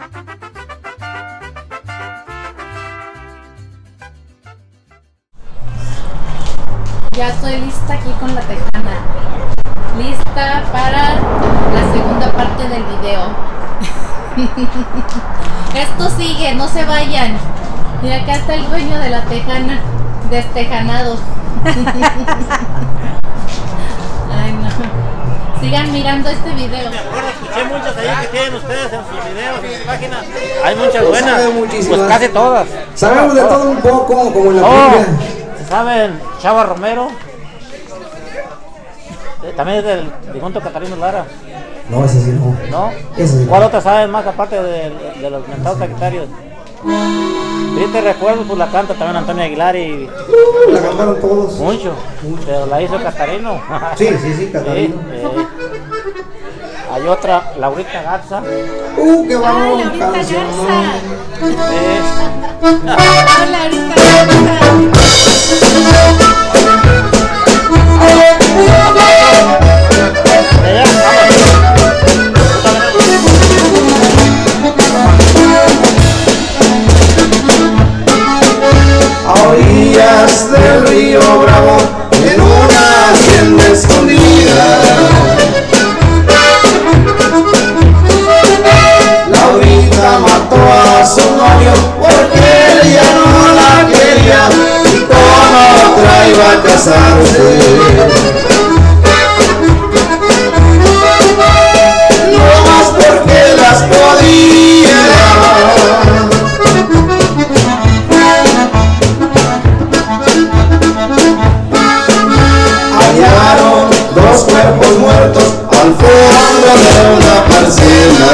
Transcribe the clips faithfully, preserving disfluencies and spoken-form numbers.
Ya estoy lista aquí con la tejana. Lista para la segunda parte del video. Esto sigue, no se vayan. Y acá está el dueño de la tejana, destejanado. Ay, no. Sigan mirando este video. Me acuerdo, escuché muchas ahí que tienen ustedes en sus videos, en sus páginas. Hay muchas buenas. Pues casi todas. Sabemos de todo un poco, como en la oh, Biblia. ¿Saben? Chava Romero. Eh, también es del difunto Catarino Lara. No, ese sí no. ¿No? Ese sí. ¿Cuál otra saben más aparte de, de los mentados Sagitarios? Yo te recuerdo, pues la canta también Antonio Aguilar y... La cantaron todos. Mucho, mucho. Pero la hizo Catarino. Sí, sí, sí, Catarino. Sí, eh. Hay otra, Laurita Garza. Uh, qué Ay, bueno. Laurita Garza. Eh. Hola, Laurita Garza. A orillas del río Bravo, en una hacienda escondida, Laurita mató a su novio porque él ya no la quería y con otra iba a casarse. No más porque las podía. Hallaron dos cuerpos muertos al fondo de una parcela.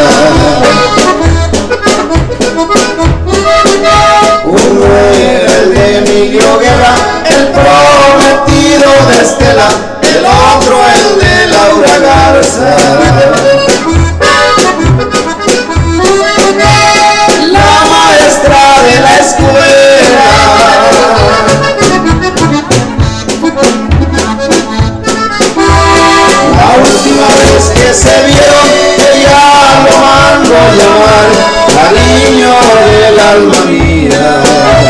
Uno era el de Emilio Guerra, el prometido de Estela, el otro el de Laura Garza. La maestra de la escuela. La última vez que se vieron, ella lo mandó a llamar cariño del alma mía.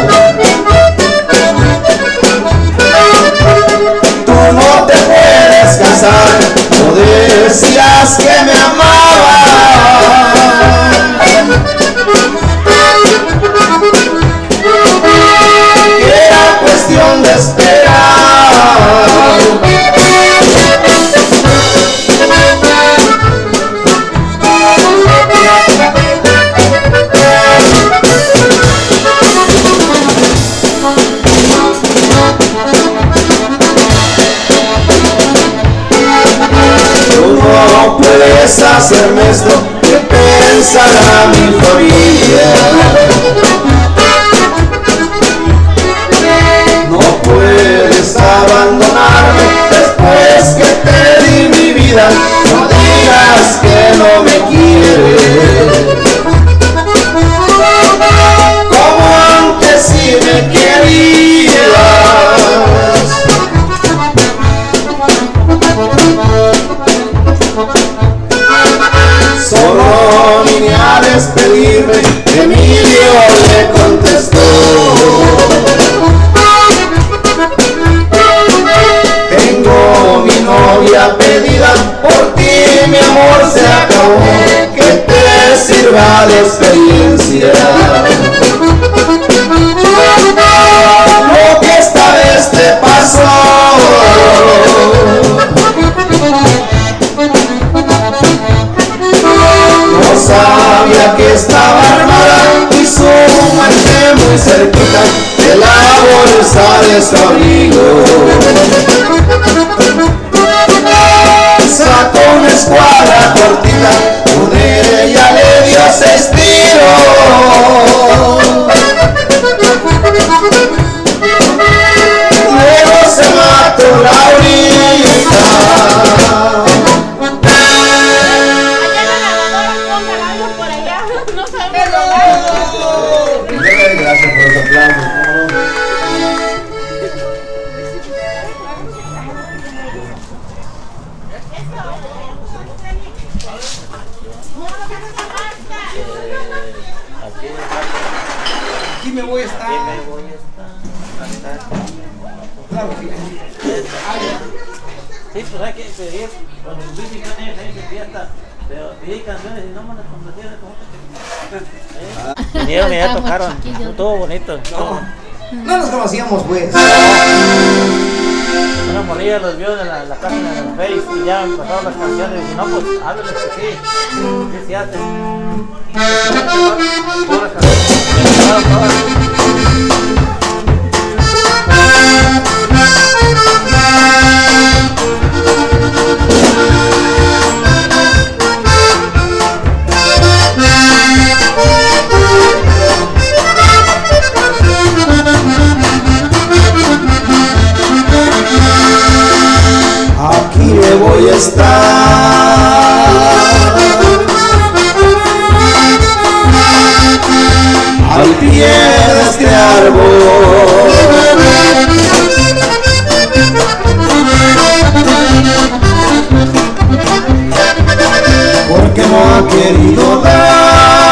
Tú no te puedes casar, no decías que me amabas. Que era cuestión de esperar. No puedes hacerme esto, que pensará mi familia. No puedes abandonarme después que te di mi vida. No digas que no me quieres, como antes si me querías. Solo vine a despedirme, Emilio le contestó. Tengo mi novia pedida, por ti mi amor se acabó, que te sirva de experiencia lo que esta vez te pasó. No sabía que estaba armada y su muerte muy cerquita de la bolsa de su abrigo. Sacó una escuadra cortita, con ella le dio seis tiros. Luego se mató Laurita. Gracias por los aplausos. Aquí me voy a estar. Aquí me voy a estar. Claro que sí. Sí, pues hay que pedir, cuando Luis y Juan ellos ahí de fiesta, pero pedir canciones y no me las complacieron como que vinieron y ya Estábamos tocaron, chiquillos. estuvo bonito. No, no nos conocíamos, pues. Una morrilla los vio en la, la página de Facebook y ya pasaron las canciones y dije, no, pues háblenles que sí, sí se hace. Todas las canciones, todas, todas. Aquí me voy a estar al pie de este árbol, porque no ha querido dar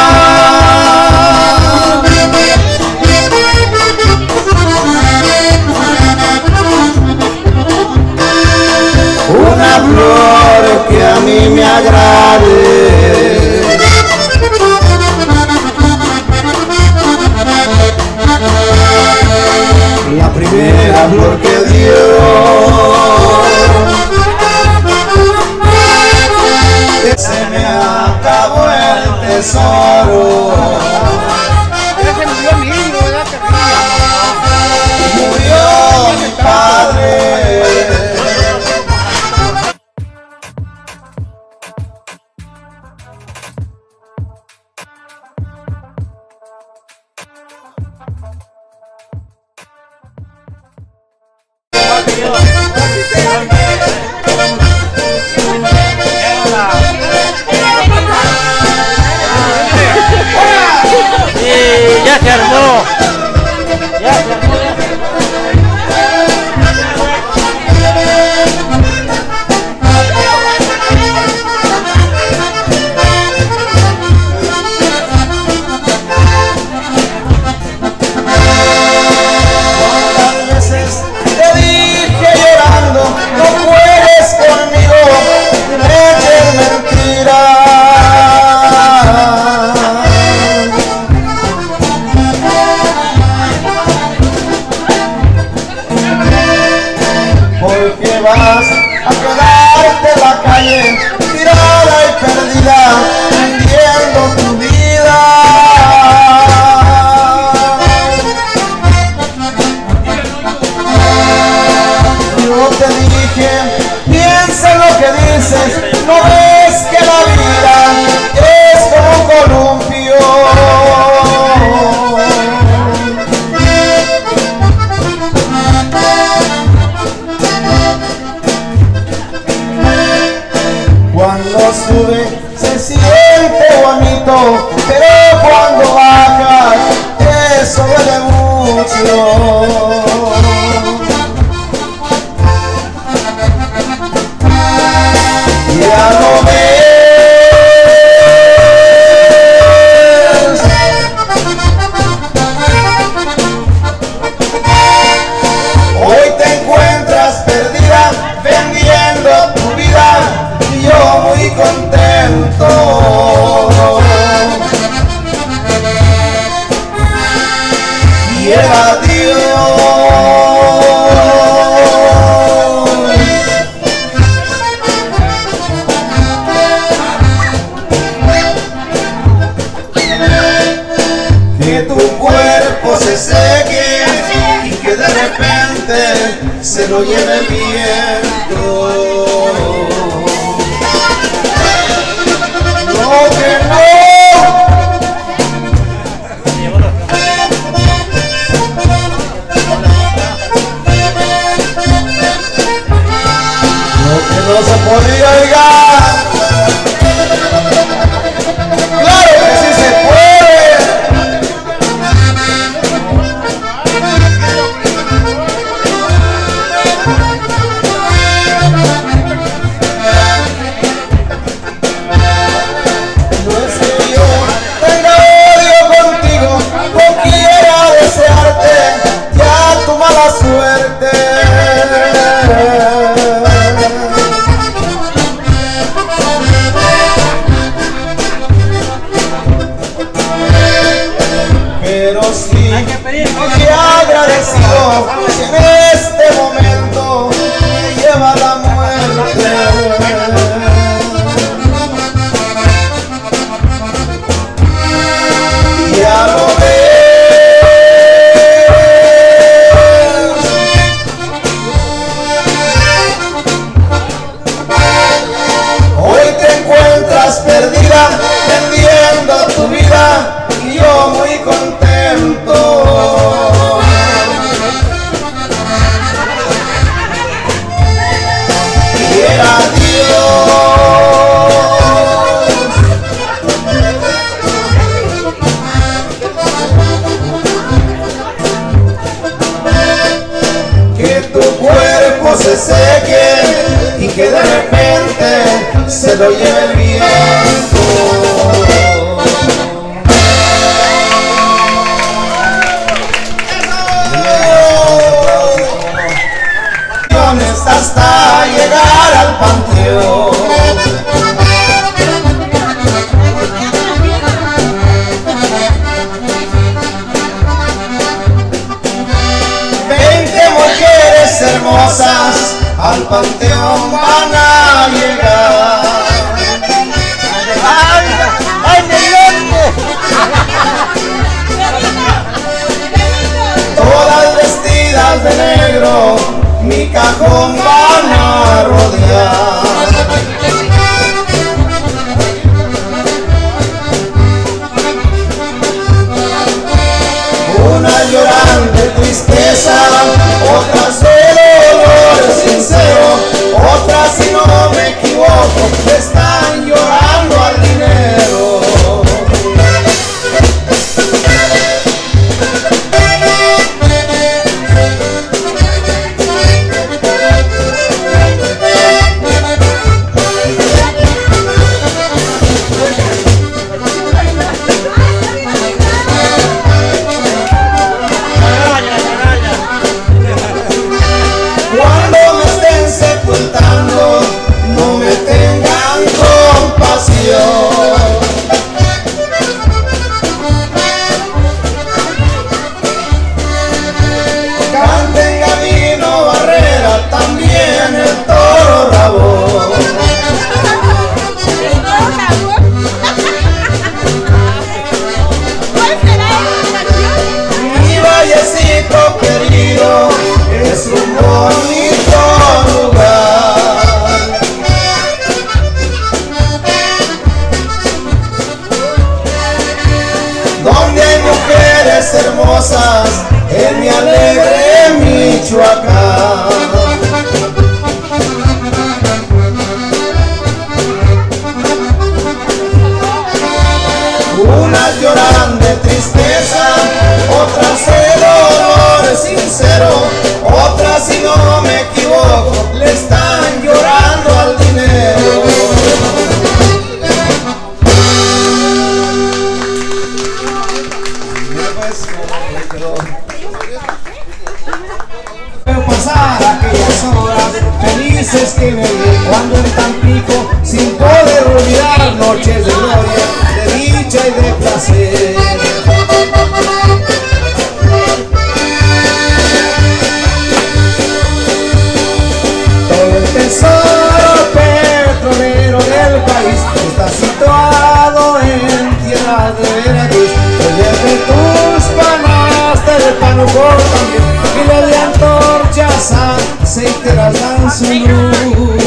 una flor que a mí me agrade. La primera flor que dio se me acabó el tesoro. Ya se murió mi hijo, ¿verdad? Murió mi padre. Sí, ya se armó. Ya se armó, ya se armó. ¿Cuántas veces te dije llorando, no puedes conmigo, me eches mentiras? Porque vas a quedarte en la calle, tirada y perdida, viviendo tu vida. Yo te dije, piensa en lo que dices, no ves que la vida es como un columpio. Cuando sube se siente bonito, pero cuando bajas eso duele mucho. Ya no ves, hoy te encuentras perdida vendiendo tu vida y yo muy contento. Y el adiós que tu cuerpo se seque y que de repente se lo lleve el viento. No, que no. Lo que no se podía oigar. Claro que sí se puede. No es que yo tenga odio contigo, no quiera de quién y que de repente se lo lleve el viento. Hasta llegar al panteón. Veinte mujeres hermosas al panteón van a llegar. ¡Ay, ay, negrito! Todas vestidas de negro, mi cajón van a rodear. Unas lloran de tristeza, otras de dolor sincero, otras, si no me equivoco, están llorando al dinero. Hermosas en mi alegre Michoacán. Unas lloran de tristeza, otras de dolor sincero, otras, si no me equivoco, le están llorando al dinero. Pasar aquellas horas felices que me di cuando en Tampico, sin poder olvidar noches de gloria, de dicha y de placer. Todo el tesoro petrolero del país está situado en tierra de Veracruz. Desde tus canastas de pan por también, y lo de antorchas aceiteras dan su luz.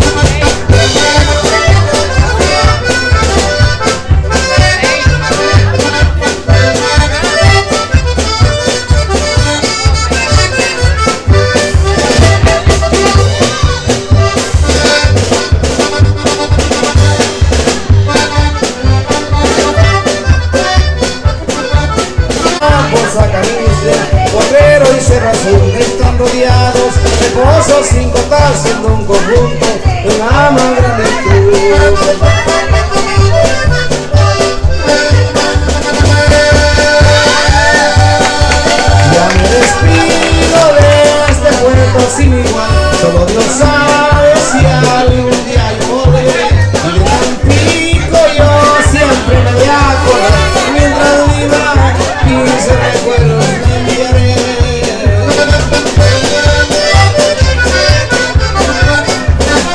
Potrero y Cerro Azul están rodeados de pozos sin contar, siendo un conjunto de una más grande cruz. Ya me despido de este puerto sin igual, solo Dios sabe si algún día yo volveré. Y de Tampico yo siempre me voy a acordar, mientras viva quince recuerdos me enviaré.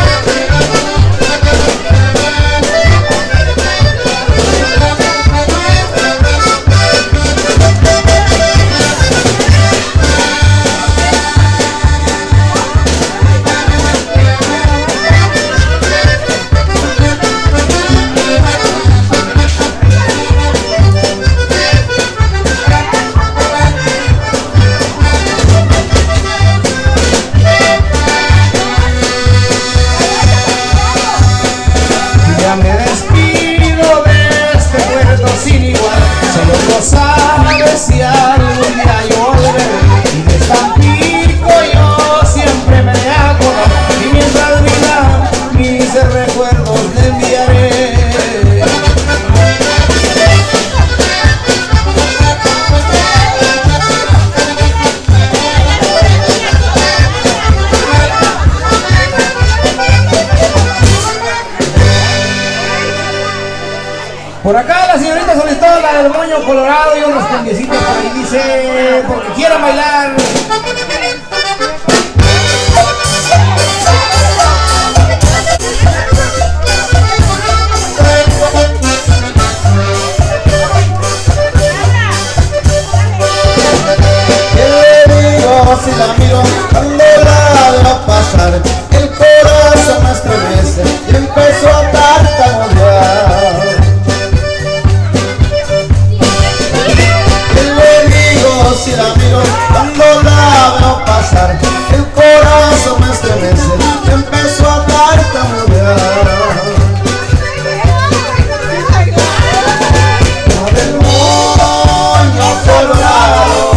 Por acá la señorita solicitó la del moño colorado y unos cambiecitos por ahí, dice, porque quieren bailar. Si la miro cuando la veo pasar, el corazón me estremece y empezó a tartamudear. ¿Qué le digo si la miro cuando la veo pasar? El corazón me estremece y empezó a tartamudear. La del moño colorado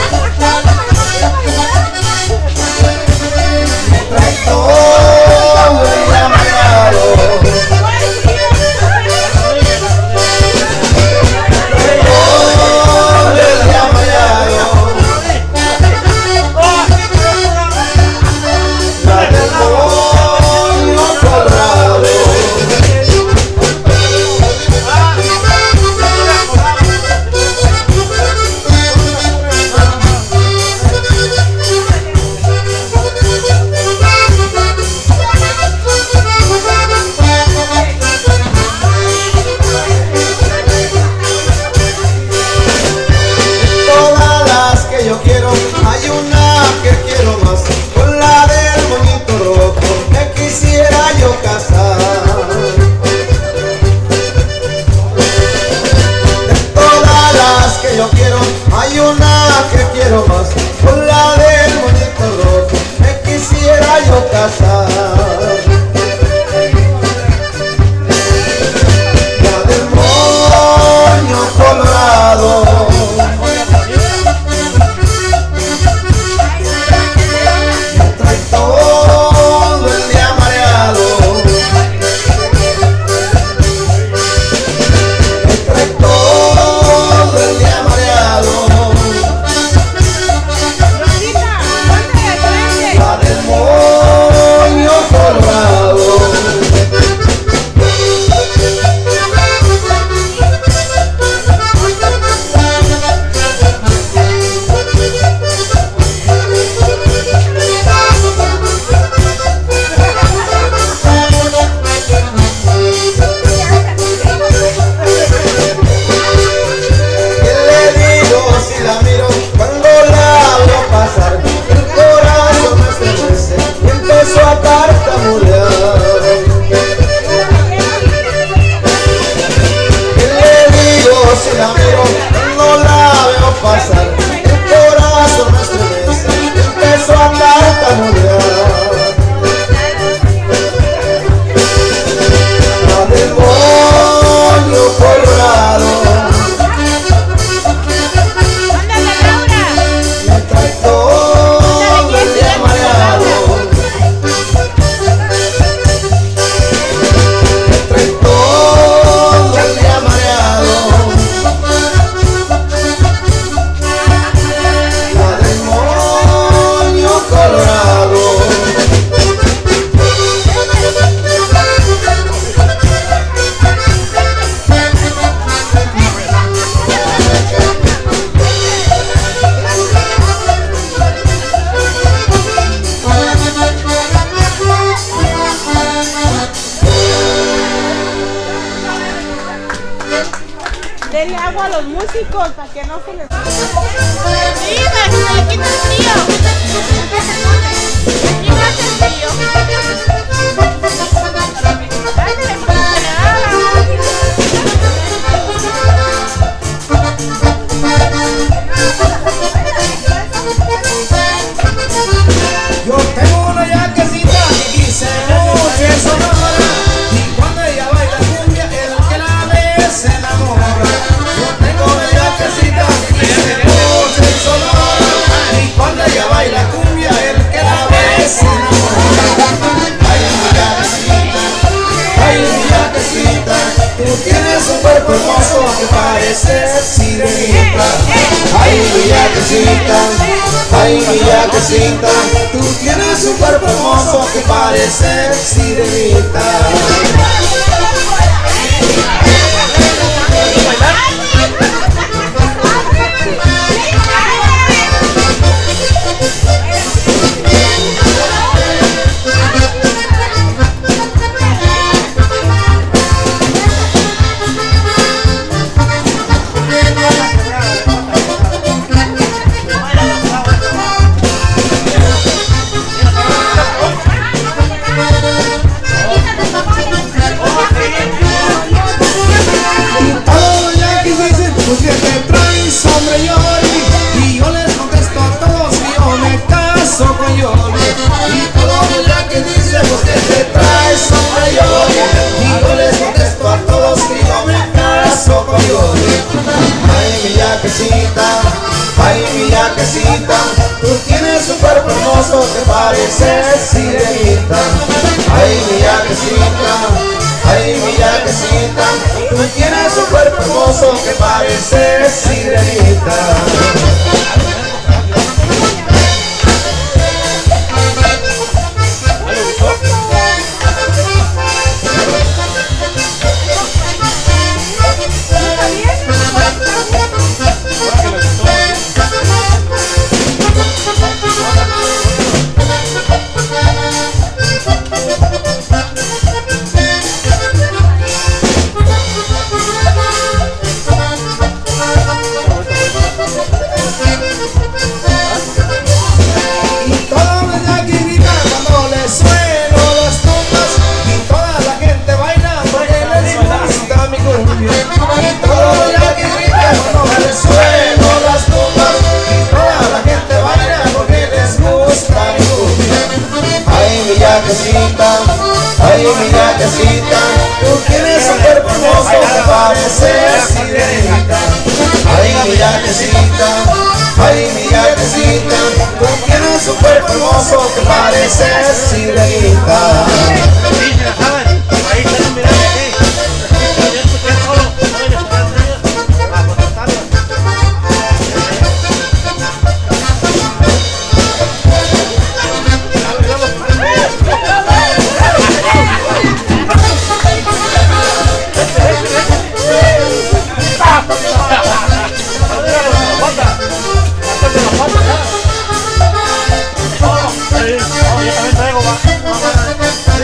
denle agua a los músicos para que no se les... Sí, para que se le quite el frío. Aquí no hace frío. Ándale, porque se le haga. Yo tengo una yaquecita y dice noche sonora, y cuando ella baila cumbia el que la ve se enamora. Yo tengo una yaquecita y dice noche sonora, y cuando ella baila cumbia el que la ve se enamora. Ay mi yaquecita, ay mi yaquecita, tú tienes un cuerpo hermoso que parece sirenita. Ay mi yaquecita, ay mi yaquecita, tú tienes un cuerpo hermoso que parece sirenita. hermoso que parece sirenita. Ay, mi yacecita, tú tienes un cuerpo hermoso que parece sirenita. Ay, mi yacecita, ay, mi yacecita, tú tienes un cuerpo hermoso que parece sirenita. Yo también traigo, va.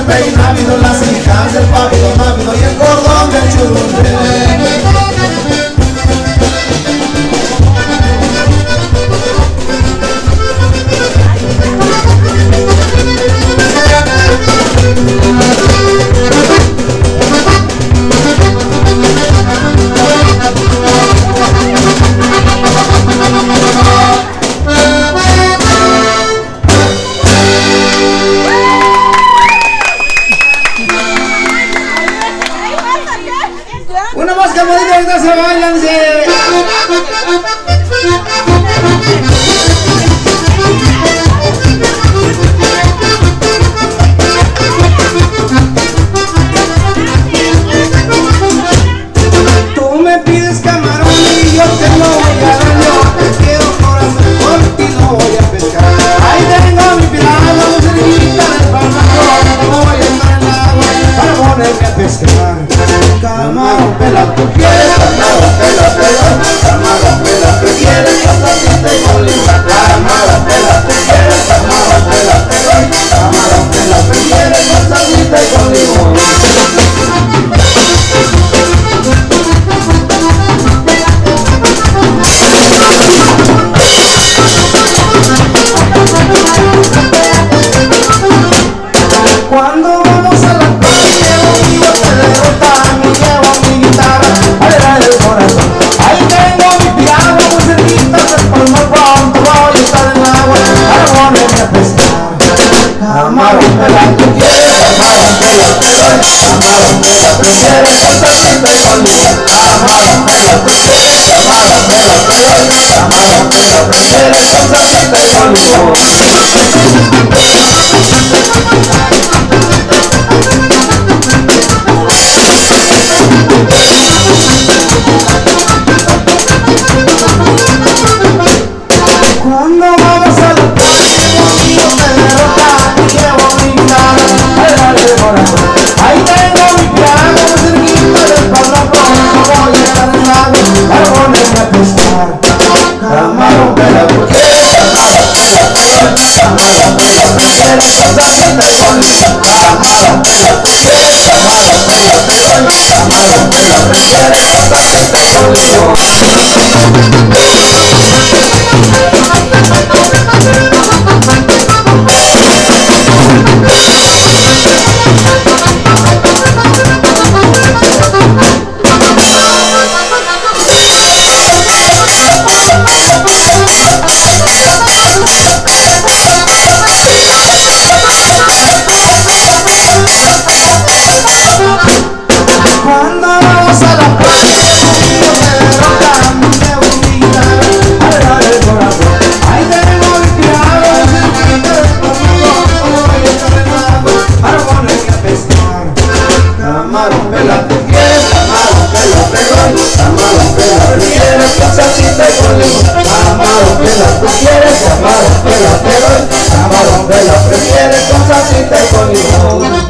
peinávido, las hijas del pávido návido y el cordón del churumbe. Una más camarita, ahorita se bailan, sí. Tú me pides camarón y yo te lo voy a dar, yo te quiero corazón, por ti lo voy a pescar. Ahí tengo mi pirata, muy cerquita del palmar, no voy a estar en el agua para ponerme a pescar. Camarón pelado, tú quieres camarón pelado, pelado, camarón pelado, prefieres pasacita y bolita. Camarón pelado, tú quieres camarón pelado, pelado, camarón pelado, prefieres pasacita y bolita. Cuando vamos a la playa, yo te derrota, me llevo mi guitarra, alegrar el corazón. Ahí tengo mi piano, muy cerquita del palmar, pronto voy a estar en el agua para ponerme a pescar. Camarón pelado, tú quieres, camarón pelado, te doy, camarón pelado, prefieres pasacita y bolita. Camarón pelado, tú quieres, camarón pelado, te doy, camarón pelado, prefieres pasacita y bolita. Cuando vamos a la playa, yo te derrota, me llevo mi guitarra, alegrar el corazón. Ahí tengo mi piano, muy cerquita del palmar, pronto voy a estar en el agua para ponerme a pescar. Camarón pelado, tú quieres, camarón pelado, te doy, camarón pelado, prefieres pasacita y bolita. Camarón pelado, tú quieres, camarón pelado, te doy, camarón pelado, prefieres pasacita y bolita. Cuando vamos a la playa, yo te derrota, me llevo mi guitarra, alegrar el corazón. Ahí tengo mi piano, muy cerquita del palmar, voy a estar en el agua para ponerme a pescar. Camarón pelado, tú quieres, camarón pelado, te doy, camarón pelado, prefieres pasacita y bolita. Camarón pelado, tú quieres, camarón pelado, te doy, camarón pelado, prefieres pasacita y bolita.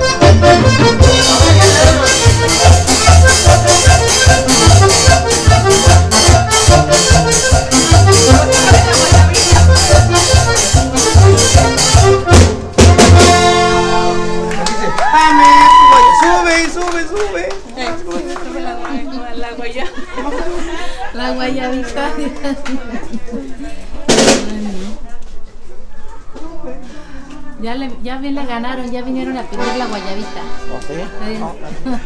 Sube, sube, sube. La guaya. La guayabita. Ya, le, ya bien le ganaron, ya vinieron a pedir la guayabita. ¿O sí? Sí. No,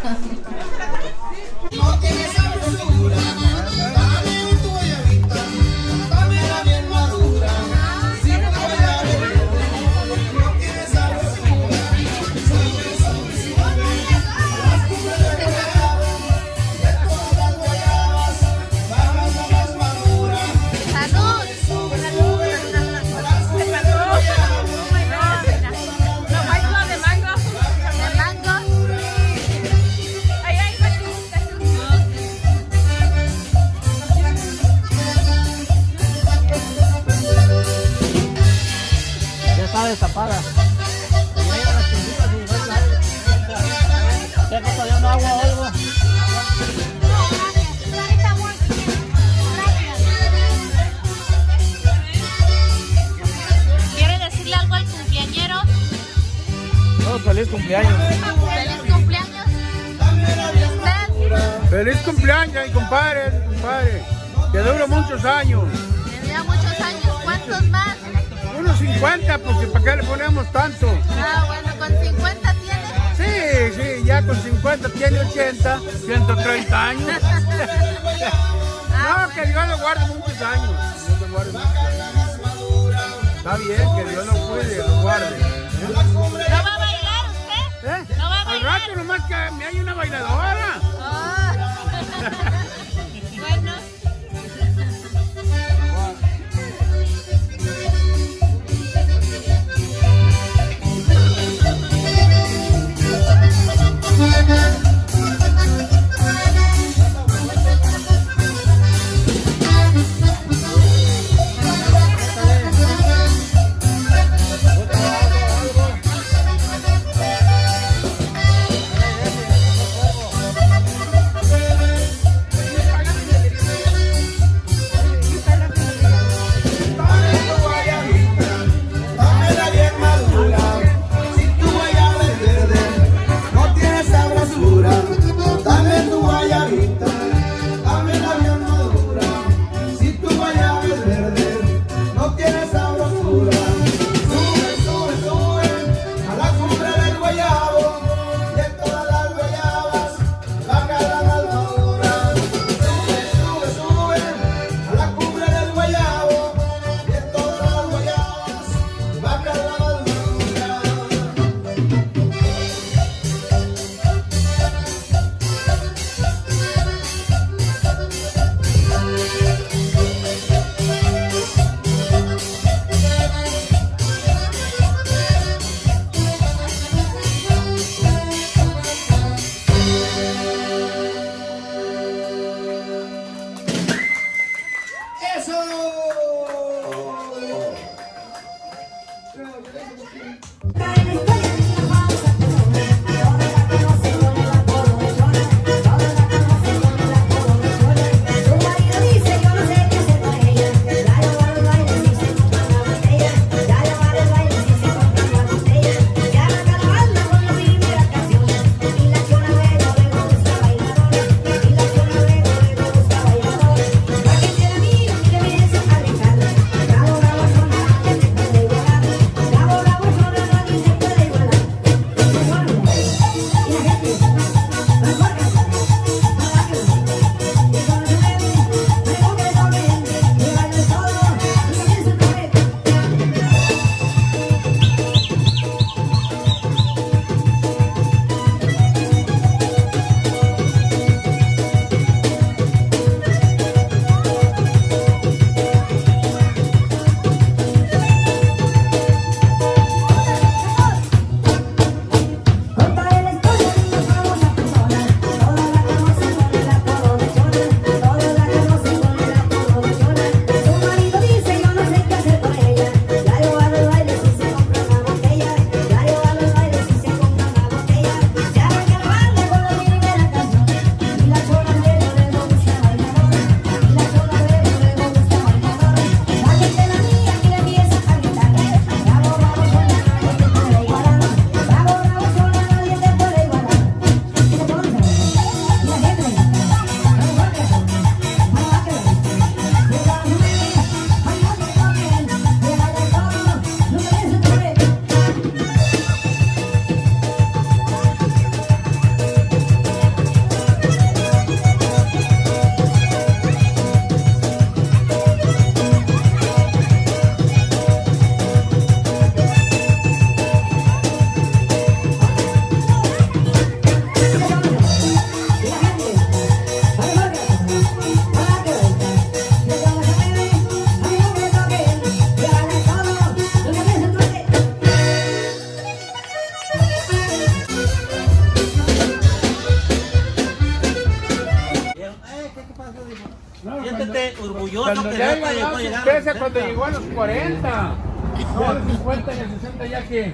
No tienes sabrosura, dame tu guayabita, dámela bien madura, sin guayabita. No tienes sabrosura, sube, sube, sube, las cubres de guayaba, de todas las guayabas, bajas la más madura. ¡Salud! Sube, sube, las cubres de guayaba. No, mango, de mango. De mango. Ay, ay, Feliz cumpleaños. ¿Usted? Feliz cumpleaños, mi compadre, compadre. Que dure muchos años. Que dure muchos años. ¿Cuántos más? Unos cincuenta, porque ¿para qué le ponemos tanto? Ah, bueno, ¿con cincuenta tiene? Sí, sí, ya con cincuenta tiene ochenta, ciento treinta años. Ah, No, que Dios lo guarde muchos años. Dios lo guarde muchos años. Está bien, que Dios lo cuide, lo guarde. ¿No va a bailar usted? ¿Eh? No va a Al bailar. rato nomás que me hay una bailadora. Ah. Bueno. Siéntete orgulloso Cuando que ya no te llegó dejó a llegar a los tristeza, sesenta. cuando llegó a los cuarenta. No, a los cincuenta y a los sesenta ya que.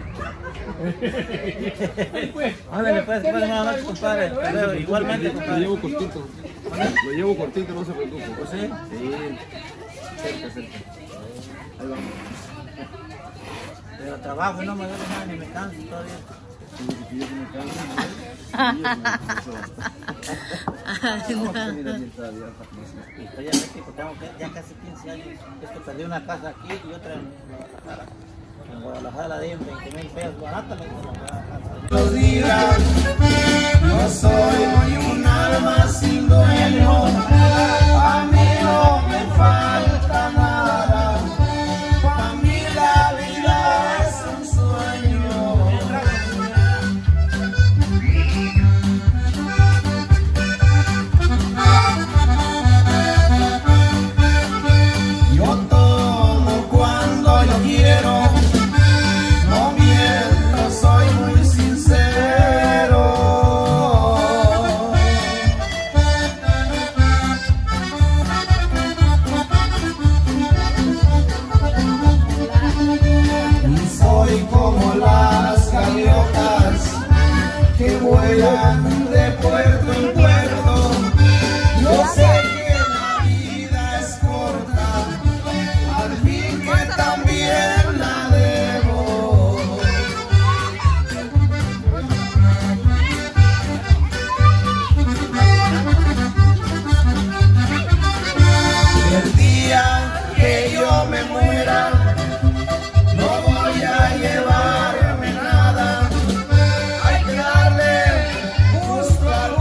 Ándale, pues, pues, nada más, compadre. Pero igualmente, Lo compadre. llevo cortito. Lo llevo cortito, no se preocupe. Pues sí. Sí. Cerca, cerca. Ahí vamos. Pero trabajo y no me duele nada ni me canso todavía. Y estoy en México, tengo que, ya casi quince años. Es que perdí una casa aquí y otra en Guadalajara. En Guadalajara la di en veinte mil pesos. Barata me hizo la casa. Los días, yo soy un alma sin dueño, a mí no me falta nada, para mí la vida es un sueño. Yo tomo cuando yo quiero, no miento, soy muy sincero. Y soy como las gaviotas que vuelan de puerto en puerto. Yo sé que la vida es corta, al fin que también la debo. El día que yo me muera, no voy a llevarme nada, hay que darle justo a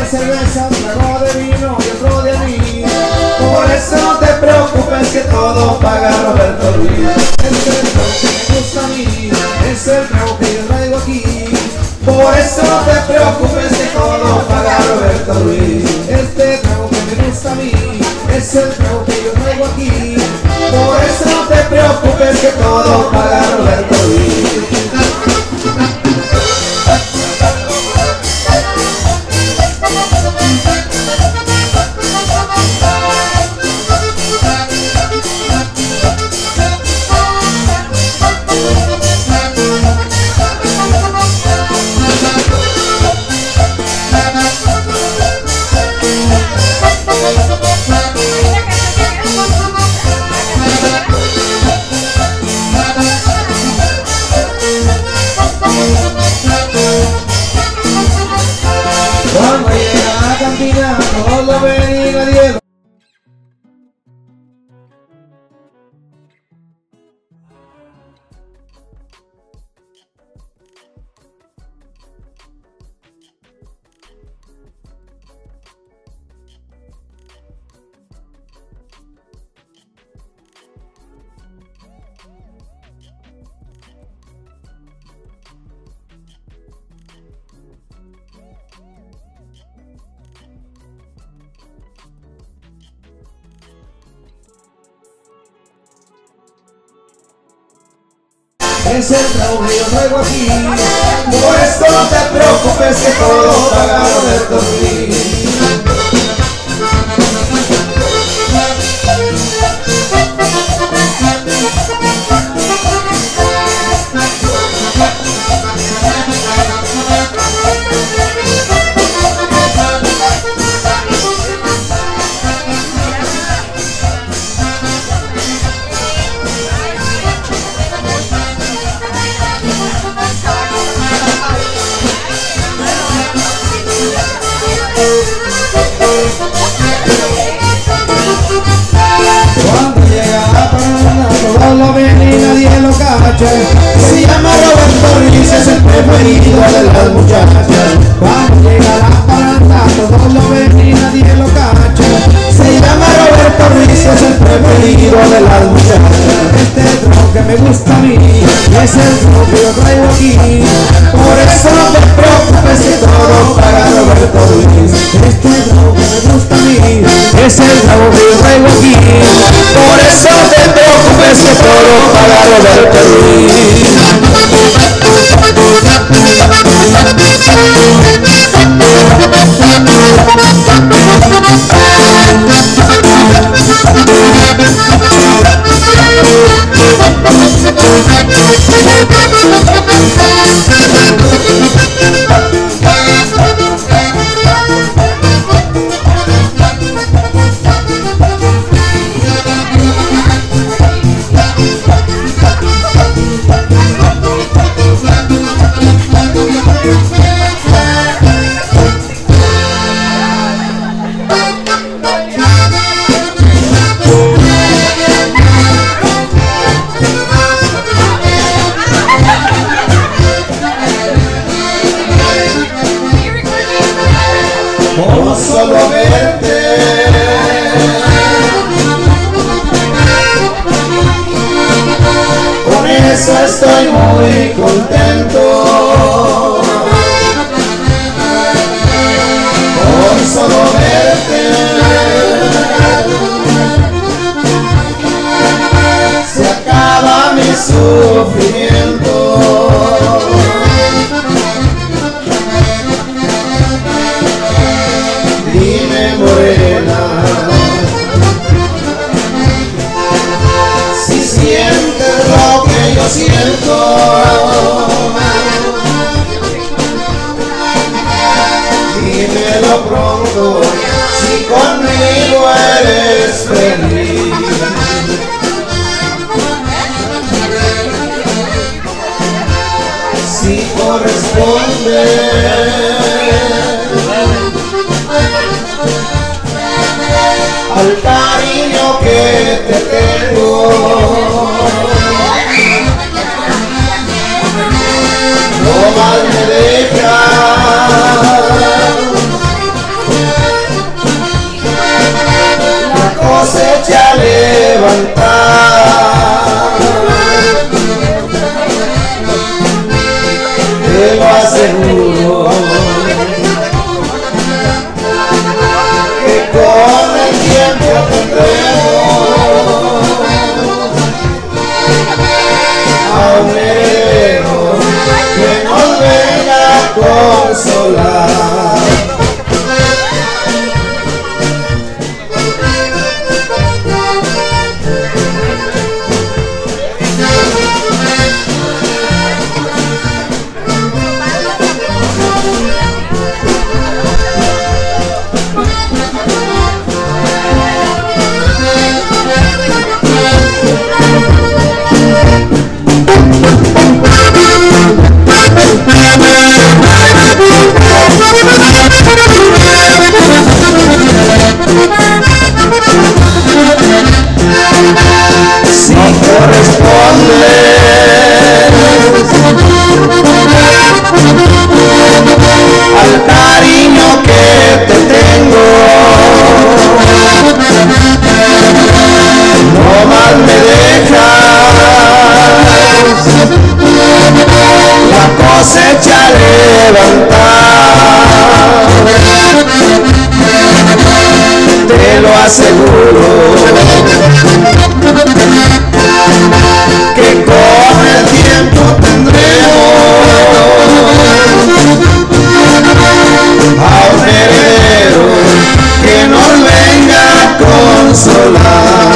cerveza, un trago de vino y otro de anís. Por eso no te preocupes que todo paga Roberto Ruiz. Este es el trago que me gusta a mí, es el trago que yo traigo aquí. Por eso no te preocupes que todo paga Roberto Ruiz. Este trago que me gusta a mí, es el trago que yo traigo aquí. Por eso no te preocupes que todo paga Roberto Ruiz. Cuando llega a la cantina, todos lo ven y nadie lo... Es el trago que yo traigo aquí. Por esto no te preocupes que todo paga Roberto Ruiz. Cuando llega la parada, todos lo ven y nadie lo cacha. Se llama Roberto Ruiz, es el preferido de las muchachas. Cuando llega la parada, todos lo ven y nadie lo cacha. Se llama Roberto Ruiz, es el preferido de las muchachas. Este es el trago que me gusta a mí, es el trago que yo traigo aquí. Por eso no te preocupes que todo paga Roberto Ruiz. Este es el trago que me gusta a mí, es el trago que yo traigo aquí. Por eso no te preocupes que todo paga Roberto Ruiz. Con solo verte con eso estoy muy contento. Con solo verte se acaba mi sufrimiento. Dime, morena, si sientes lo que yo siento. Dímelo pronto, si conmigo eres feliz. Si corresponde al cariño que te tengo, no más me dejas aseguro que con el tiempo tendremos a un heredero que nos venga a consolar.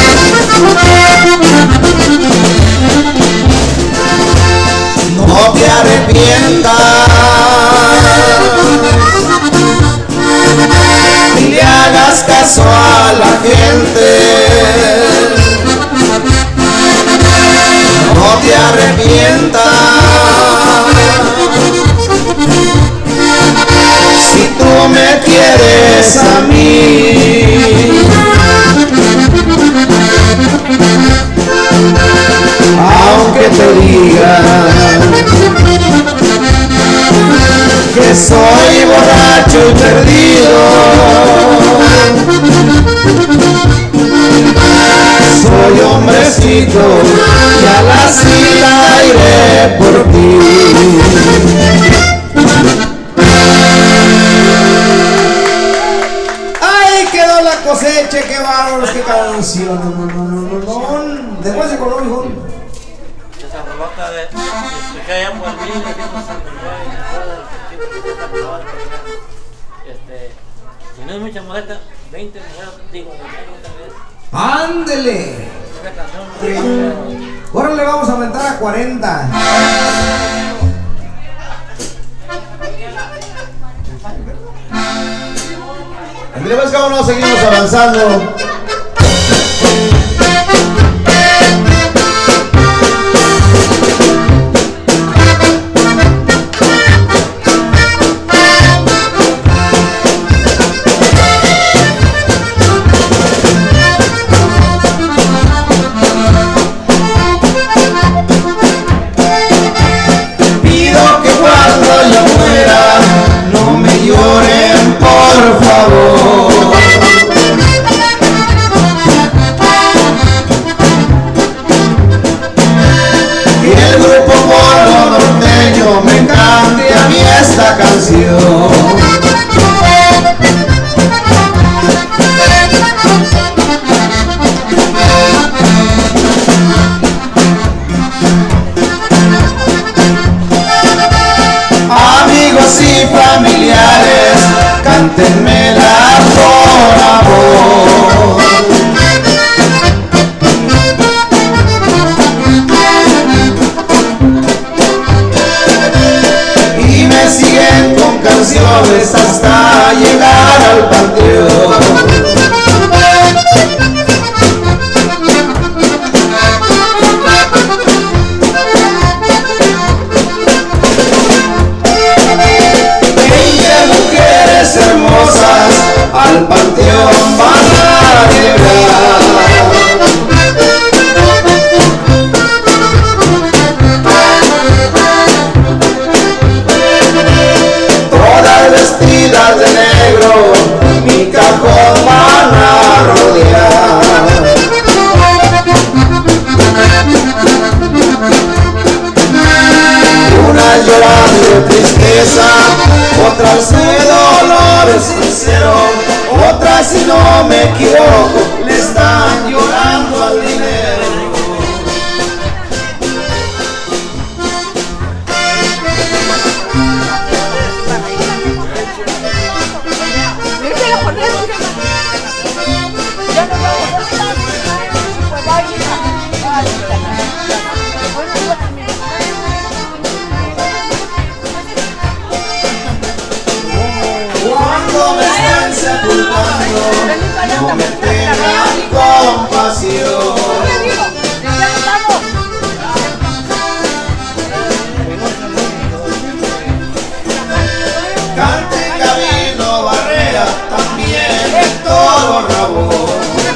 No te arrepientas ni le hagas caso a la gente. No te arrepientas si tú me quieres a mí. Aunque te digan que soy borracho y perdido, soy hombrecito y a la cita iré por ti. ¡Ay, quedó la cosecha! ¡Qué bárbaros! ¡Qué canción! No, no, no, no, no. Después se coló, hijo. Esa rolota de escuché allá por el vídeo, este, si no es mucha molesta, veinte mujeres, digo, ¡Ándele! esa canción. Ahora le vamos a aumentar a cuarenta. Andrés, pues cómo no, seguimos avanzando. Amigos y familiares, cántenmela por amor. Y me siguen con canciones hasta llegar al panteón. Al panteón van a llegar. Todas vestidas de negro, mi cajón van a rodear. Unas llorando de tristeza, otras de dolores sinceros, otras, si no me equivoco, le están llorando al dinero. Cuando me estén sepultando, no me tengan compasión. Cante Gabino Barrea, también Héctor Rabón.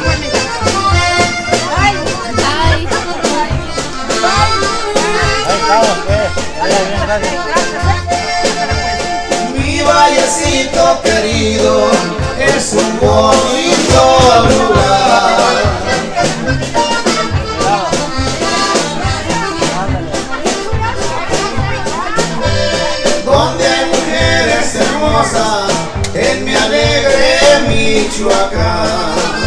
Mi vallecito querido es un bonito lugar. Donde hay mujeres hermosas en mi alegre Michoacán.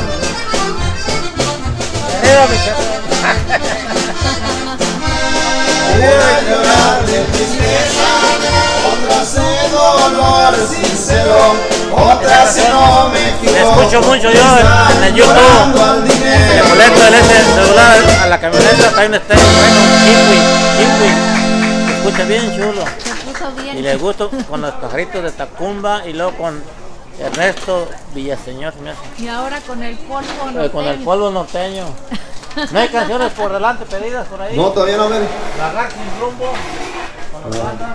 cielo, otra si no me equivoco. Le escucho mucho yo en el YouTube. Le molesto el ese celular a la camioneta, trae un estéreo bueno, Kiwi, Kiwi. Se escucha bien chulo. Se puso bien. Y le gusto con los pajaritos de Tacumba y luego con Ernesto Villaseñor. Se me hace. Y ahora con el polvo Eh, norteño. Con el polvo norteño. ¿No hay canciones por delante pedidas por ahí? No, todavía no, ver. La Rack sin rumbo. Con los bandas.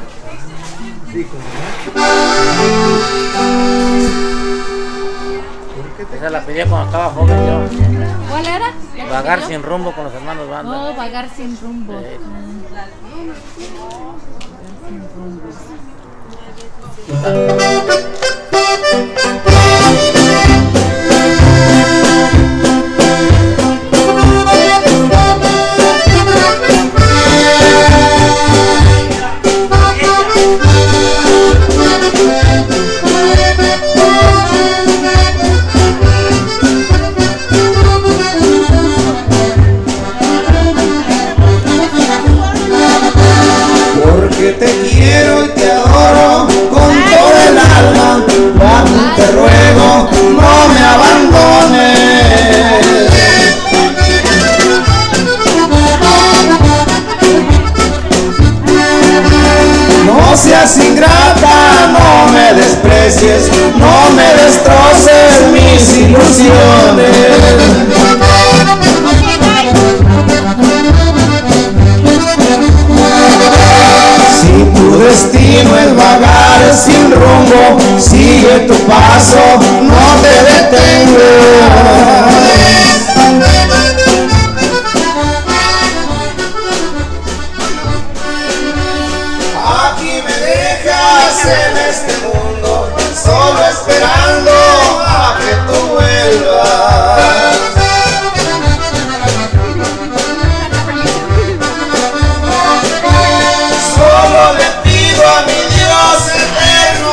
Esa la pedí cuando estaba joven yo. ¿Cuál era? Vagar sin rumbo con los hermanos Banda. No, vagar sin rumbo. Sí. Porque te quiero y te adoro con todo el alma, Juan, te ruego no me abandones. No seas ingrata, no me desprecies, no me destroces mis ilusiones. Si tu destino es vagar sin rumbo, sigue tu paso, no te detengas. Aquí me dejas en este mundo, solo esperando a que tú vuelvas. Solo le pido a mi Dios eterno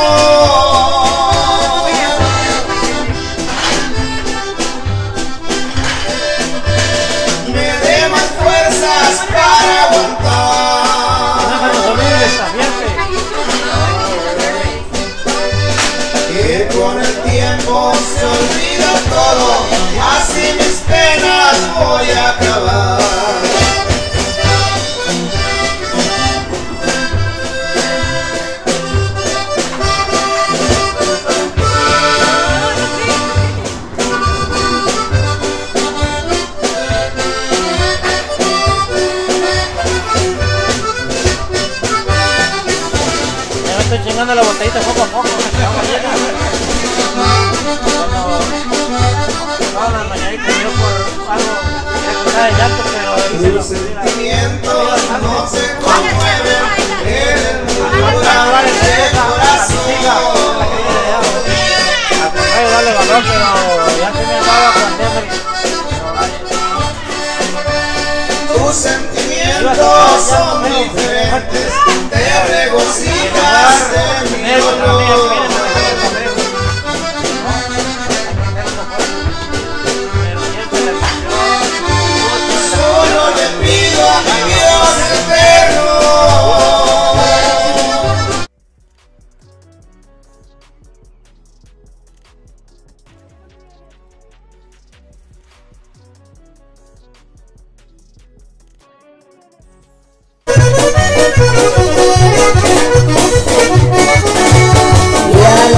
me dé más fuerzas para aguantar, que con el tiempo se olvida todo, así mis penas voy a acabar. Estoy chingando la botellita poco a poco. Todas las mañanitas yo por algo de llanto, pero Tus sentimientos no se conmueven en el murmurar del corazón. al contrario darle valor, pero ya se me andaba con Tus sentimientos son diferentes, te regocijas de mi dolor. Solo le pido a mi Dios eterno. Y a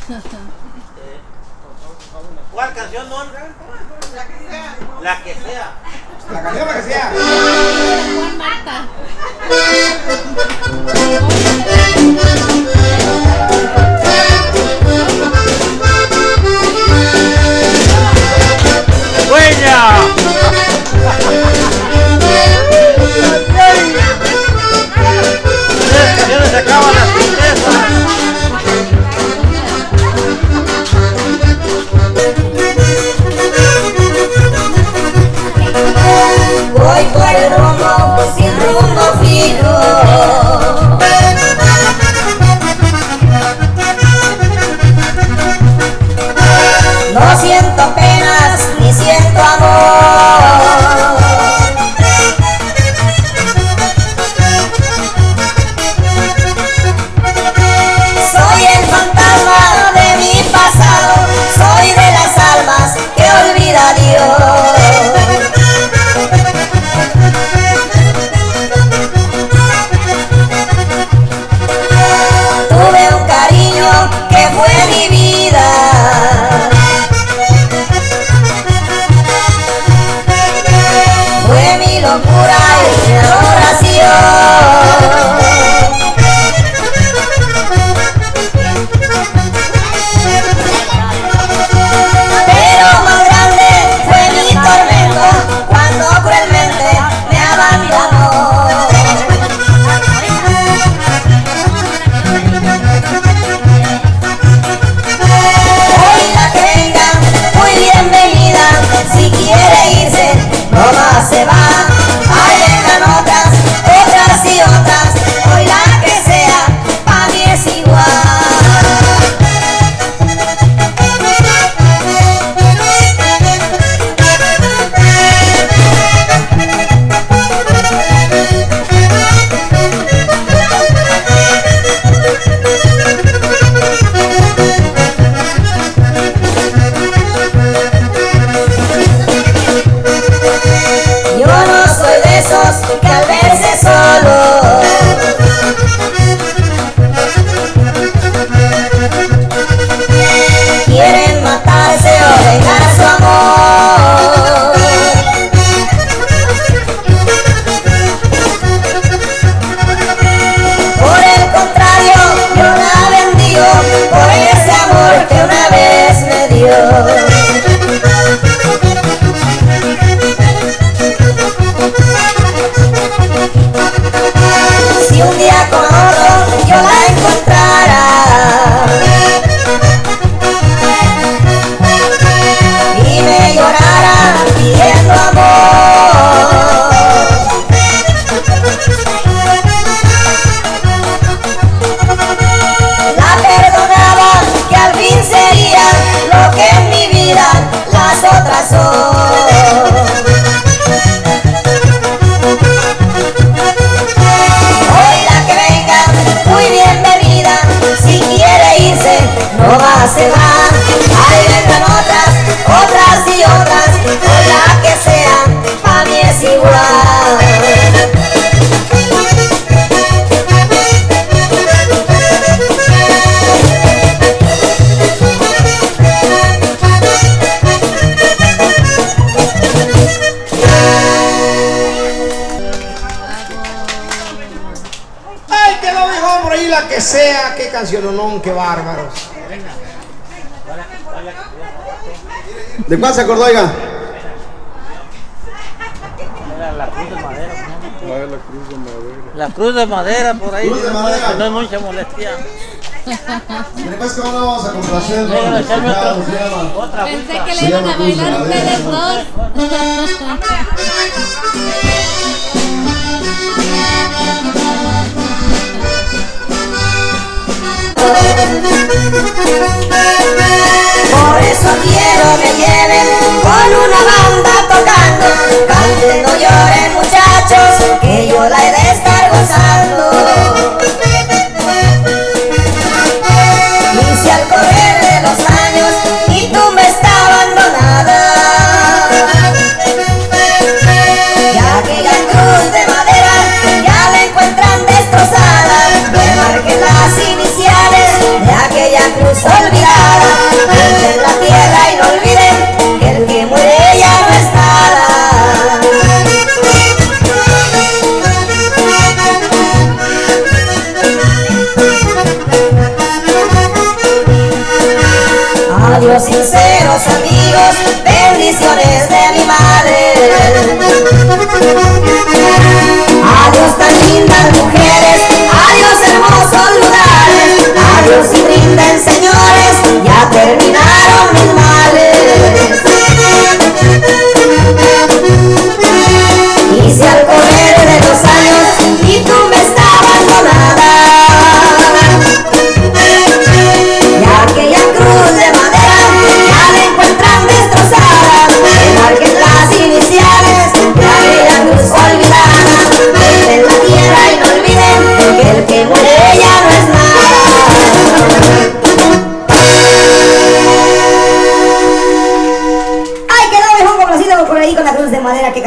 ¿Cuál canción, no? La que sea. La que sea. La canción la que sea. Juan Marta. ¡Buena! Las canciones se acaban las tristezas. Voy por el rumbo sin rumbo fijo. No siento penas ni siento amor. Soy el fantasma de mi pasado, soy de las almas que olvida Dios. Tuve un cariño que fue mi vida. Fue mi locura y mi adoración. Pero más grande fue mi tormento cuando cruelmente me abandonó. Hoy la que venga, muy bienvenida. Si quiere irse, no más se va. Ahí vendrán otras, otras y otras. Hoy la que sea, pa' mí es igual. Yo no soy de esos que al verse solo quieren matarse o dejar su amor. Por el contrario, yo la bendigo por ese amor que una vez me dio. Si un día con otro yo la encontrara y me llorara pidiendo amor, la perdonaba, que al fin sería lo que en mi vida las otras son. Hoy la que venga, muy bienvenida. Si quiere irse, no más se va. Ahí vendrán otras, otras y otras. Hoy la que sea, pa' mí es igual. Ay, que lo dijo por ahí la que sea. Qué canciononón, qué bárbaros. ¿De cuál se acordó, oiga? Era la cruz de madera. ¿No? Ah, la cruz de madera. La cruz de madera por ahí. Cruz de madera. No es mucha molestia. Después que ahora vamos a complacer. Venga, ¿no? echarme Ya, otro- se llama. otra Pensé agüita. que le Se iban llama a Cruz de bailar Madera, ustedes ¿no? dos. Por eso quiero me lleven con una banda tocando. Canten, no lloren muchachos, que yo la he de estar gozando. Y si al correr de los años y tú me estás abandonada, ya aquella cruz de madera ya la encuentran destrozada. Me marquen las iniciales de aquella cruz olvidada.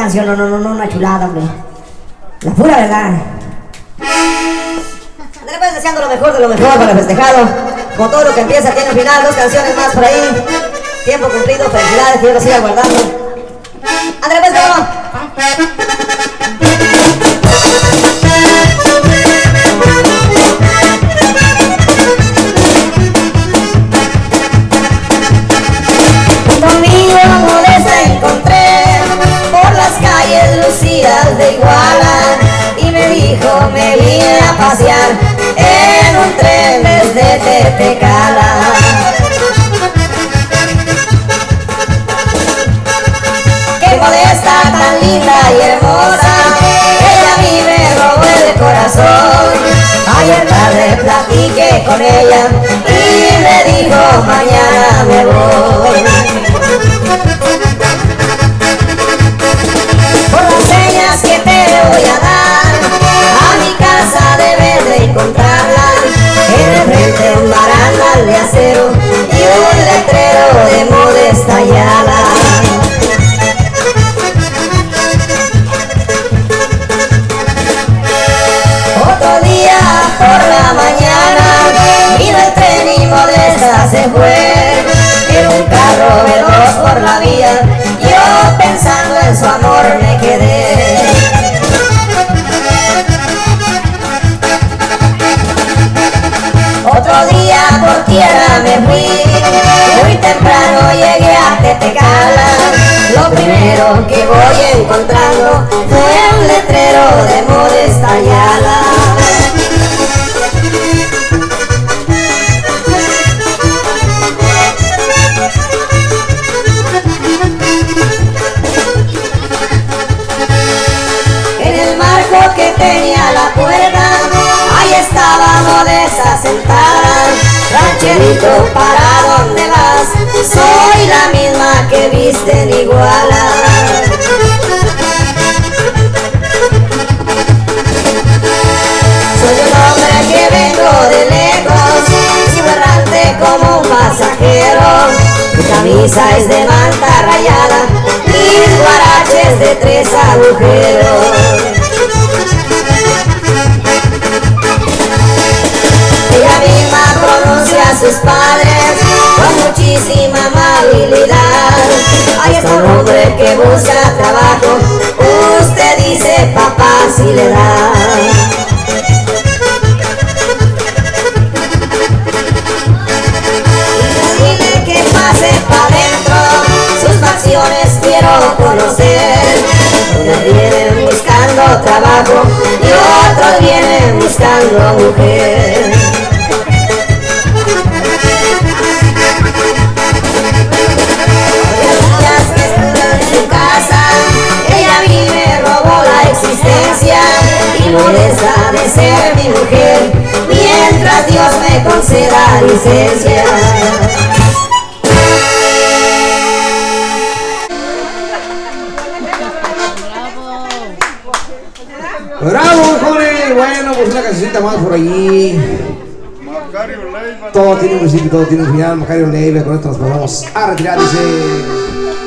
canción, no, no, no, no, una chulada, hombre. La pura verdad. André pues deseando lo mejor de lo mejor para el festejado. Como todo lo que empieza tiene un final, dos canciones más por ahí. Tiempo cumplido, felicidades, que yo lo siga guardando. André pues, ¿cómo? Conmigo Modesta encontré por las calles lucidas de Iguala y me dijo me vine a pasear en un tren desde Tetecala. Qué Modesta tan linda y hermosa, ella a mí me robó el corazón. Ayer tarde platiqué con ella y me dijo mañana me voy. Por las señas que te voy a dar, a mi casa debes de encontrarla. En el frente un barandal de acero y un letrero de Modesta Ayala. Otro día por la mañana vino el tren y Modesta se fue. En un carro veloz por la vía, yo pensando en su amor me quedé. Otro día por tierra me fui, muy temprano llegué a Tetecala. Lo primero que voy encontrando fue un letrero de Modesta Ayala. Que tenía la puerta, ahí estaba Modesta sentada. Rancherito, ¿para dónde vas? Soy la misma que viste en Iguala. Soy un hombre que vengo de lejos, sigo errante como un pasajero. Mi camisa es de manta rayada, mis guaraches de tres agujeros. Ella misma pronuncia a sus padres con muchísima amabilidad. Ahí está un hombre que busca trabajo, usted dice papá si le da. Y dile que pase pa' dentro, sus facciones quiero conocer. Unos vienen buscando trabajo y otros vienen buscando mujer. Y Modesta de ser mi mujer mientras Dios me conceda licencia. ¡Bravo, jóvenes! Bueno, pues una cancioncita más por allí. Todo tiene un principio y todo tiene un final. Macario Leiva, con esto nos vamos a retirar, dice.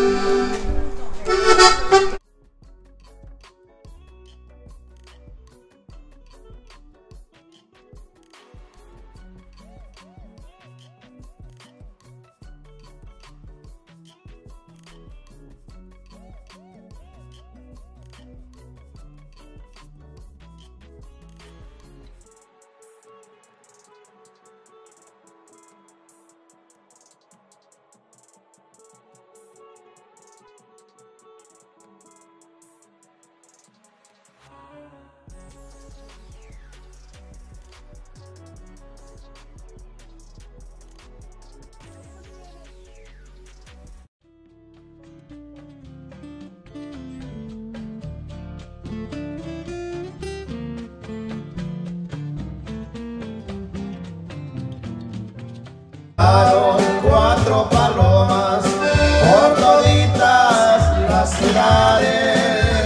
Cuatro palomas por toditas las ciudades.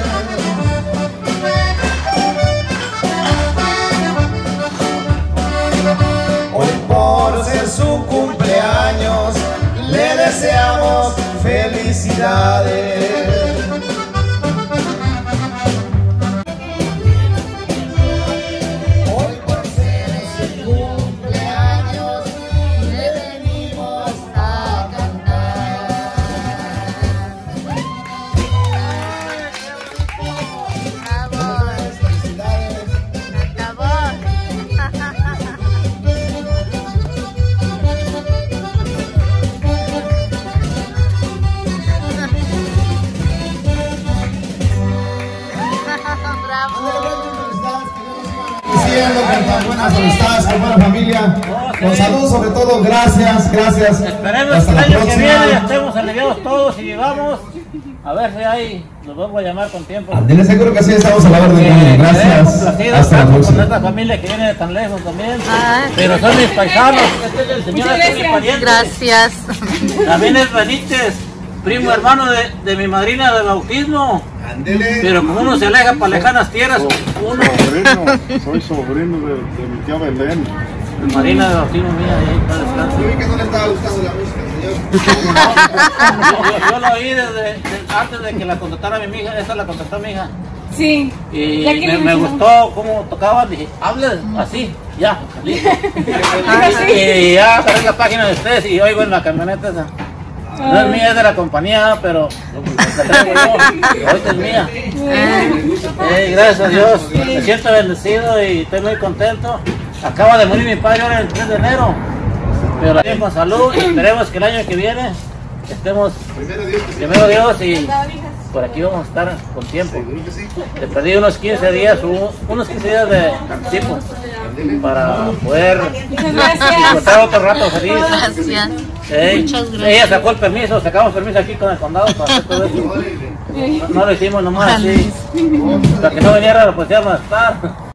Hoy por ser su cumpleaños le deseamos felicidades. amistades, con buena familia. Con salud sobre todo, gracias, gracias. Esperemos Hasta que la el año que próxima. viene estemos aliviados todos y llegamos. A ver si hay, los vuelvo a llamar con tiempo. Dile seguro que sí, estamos a la orden. Eh, Gracias. complacidos, Hasta la tanto próxima. con esta familia que viene de tan lejos también. Pero son mis paisanos. Este es el señor, este es mi pariente. Gracias. También es Benítez, primo hermano de, de mi madrina de bautismo. Pero como uno se aleja para lejanas tierras, uno. Sobrino, soy sobrino de, de mi tía Belén. Madrina de bautismo mía, de ahí para descansar. Yo vi que no le estaba gustando la música, Yo, yo, yo lo oí desde, desde antes de que la contratara mi hija, esa la contrató mi hija. Sí. Y Ya que me, le me mencionó. gustó cómo tocaban, dije, hable así, ya, listo. Así. Y ya agarré la página de ustedes y oigo en la camioneta esa. No es mía, es de la compañía, pero la traigo yo, ahorita es mía. Eh, gracias a Dios, me siento bendecido y estoy muy contento. Acaba de morir mi padre ahora el tres de enero, pero la bien con salud y esperemos que el año que viene estemos, primero Dios, y por aquí vamos a estar con tiempo. Te pedí unos quince días, unos quince días de anticipo para poder disfrutar otro rato feliz. Gracias. Ey, Muchas gracias. ella sacó el permiso, sacamos permiso aquí con el condado para hacer todo eso. No, no lo hicimos nomás así, para que no viniera la policía a molestar.